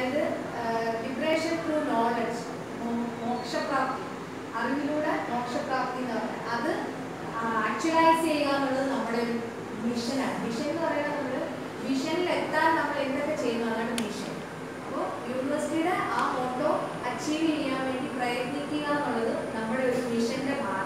അതായത് liberation through knowledge, മോക്ഷപ്രാപ്തി, അറിവിലൂടെ മോക്ഷപ്രാപ്തി എന്ന് പറഞ്ഞാൽ അത് ആക്ച്വലൈസ് ചെയ്യുക എന്നുള്ളത് നമ്മുടെ ഒരു മിഷനാണ്. മിഷൻ എന്ന് പറയുന്നത് നമ്മൾ മിഷനിൽ എത്താൻ നമ്മൾ എന്തൊക്കെ ചെയ്യുന്നു അതാണ് മിഷൻ. അപ്പോൾ യൂണിവേഴ്സിറ്റിയുടെ ആ മോട്ടോ അച്ചീവ് ചെയ്യാൻ വേണ്ടി പ്രയത്നിക്കുക എന്നുള്ളത് നമ്മുടെ ഒരു മിഷന്റെ ഭാഗമാണ്.